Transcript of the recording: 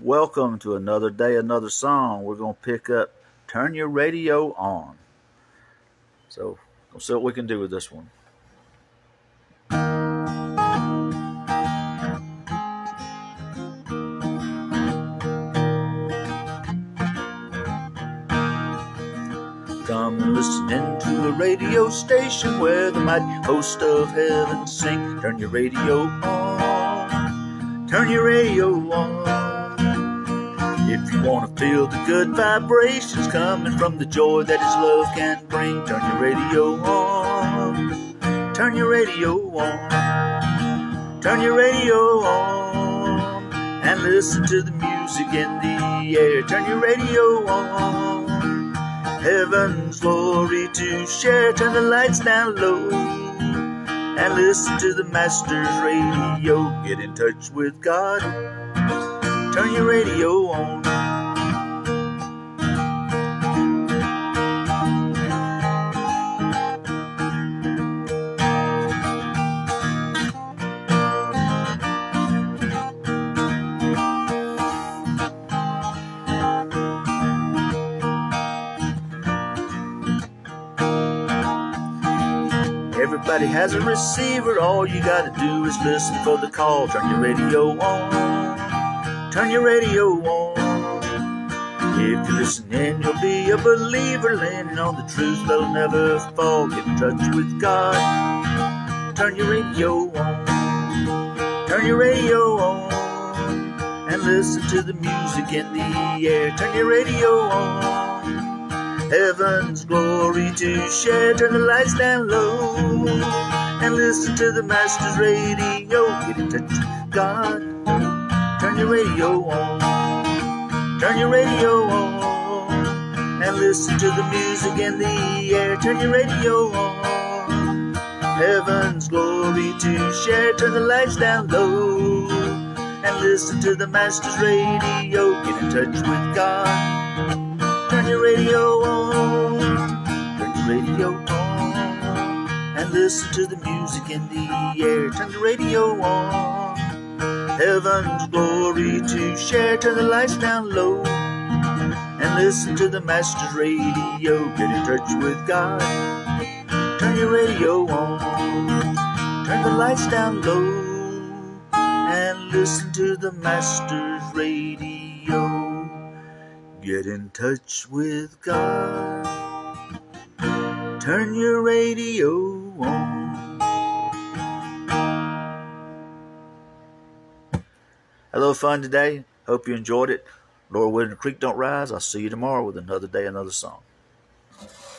Welcome to another day, another song. We're going to pick up Turn Your Radio On. So, we'll see what we can do with this one. Come listening to a radio station where the mighty host of heaven sing. Turn your radio on. Turn your radio on. If you want to feel the good vibrations coming from the joy that His love can bring, turn your radio on. Turn your radio on. Turn your radio on. And listen to the music in the air. Turn your radio on. Heaven's glory to share. Turn the lights down low and listen to the Master's radio. Get in touch with God. Turn your radio on. Everybody has a receiver. All you gotta do is listen for the call. Turn your radio on. Turn your radio on. If you listen in, you'll be a believer, landing on the truth that'll never fall. Get in touch with God. Turn your radio on. Turn your radio on. And listen to the music in the air. Turn your radio on. Heaven's glory to share. Turn the lights down low and listen to the Master's radio. Get in touch with God. Turn your radio on. Turn your radio on and listen to the music in the air. Turn your radio on. Heaven's glory to share. Turn the lights down low and listen to the Master's radio. Get in touch with God. Turn your radio on, turn your radio on, and listen to the music in the air. Turn the radio on, heaven's glory to share. Turn the lights down low, and listen to the Master's radio. Get in touch with God. Turn your radio on, turn the lights down low, and listen to the Master's radio. Get in touch with God. Turn your radio on. Hello, fun today. Hope you enjoyed it. Lord willing, the creek don't rise. I'll see you tomorrow with another day, another song.